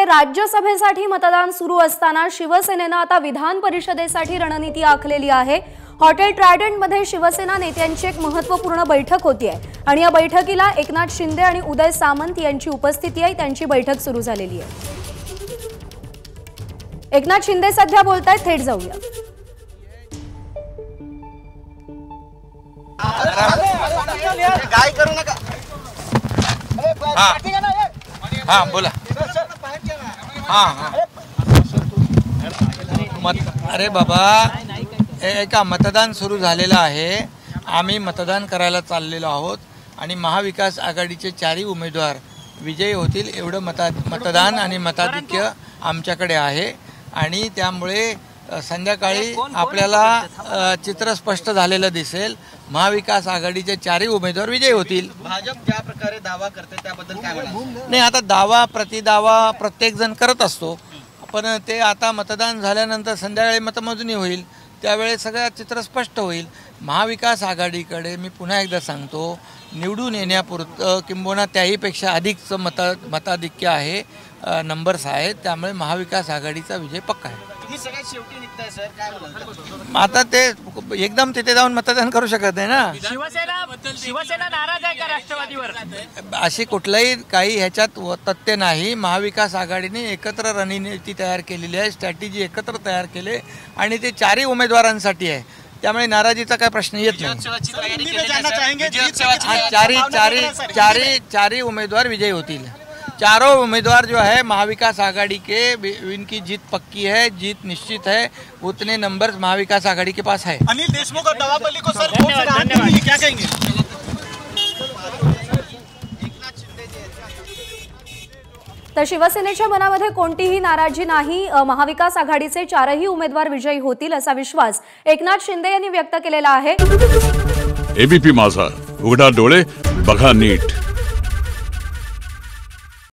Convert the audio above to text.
राज्यसभेसाठी मतदान सुरू असताना शिवसेनेने आता विधान परिषदेसाठी रणनीती आखलेली आहे। हॉटेल ट्रायडंट मध्ये शिवसेना नेत्यांची एक महत्त्वपूर्ण बैठक होतीये आणि या बैठकीला एकनाथ शिंदे आणि उदय सामंत यांची उपस्थिती आहे। त्यांची बैठक सुरू झालेली आहे। एकनाथ शिंदे सध्या बोलतायत, थेट जाऊया। काय करू नका। हाँ बोला। हाँ अरे बाबा, एका मतदान सुरू झालेलं आहे। आम्ही मतदान करायला चाललेलो आहोत आणि महाविकास आघाडीचे चारही उमेदवार विजयी होतील एवढं मतदान आणि मताधिक्य आमच्याकडे आहे आणि त्यामुळे संध्याकाळी आपल्याला चित्र स्पष्ट झालेलं दिसेल। महाविकास आघाडीचे चारही उमेदवार विजयी होतील। भाजप ज्या प्रकारे दावा करते त्याबद्दल काय म्हणाल? नाही, आता दावा प्रतिदावा प्रत्येक जण करत असतो, पण ते आता मतदान झाल्यानंतर संध्याकाळी मतमोजणी होईल, त्यावेळेस सगळं चित्र स्पष्ट होईल। महाविकास आघाडीकडे मी पुन्हा एकदा सांगतो, निवडून येण्यापुरतं किंबहुना त्याहीपेक्षा अधिकचं मताधिक्य आहे, नंबर्स आहेत, त्यामुळे महाविकास आघाडीचा विजय पक्का आहे। सगळ्यात शेवटी निघताय सर, काय बोलाल? आता ते एकदम तिथे जाऊन मतदान करू शकत नाही ना। शिवसेना नाराज आहे का राष्ट्रवादीवर? अशी कुठलाही काही ह्याच्यात तथ्य नाही। महाविकास आघाडीने एकत्र रणनीती तयार केलेली आहे, स्ट्रॅटेजी एकत्र तयार केले आणि ते चारही उमेदवारांसाठी आहे, त्यामुळे नाराजीचा काय प्रश्न येत नाही। चारही उमेदवार विजयी होतील। चारों उम्मीदवार जो है महाविकास आघाड़ी के, इनकी जीत पक्की है, जीत निश्चित है, उतने नंबर्स महाविकास आघाड़ी के पास है। अनिल देशमुख और नवाब को सर धन्यवाद, क्या कहेंगे? तर शिवसेनेच्या मनामध्ये कोणतीही नाराजी नाही। महाविकास आघाडीचे चारही उमेदवार विजयी होतील असा विश्वास एकनाथ शिंदे यांनी व्यक्त केलेला आहे। एबीपी माझा, उघडा डोळे बघा नीट।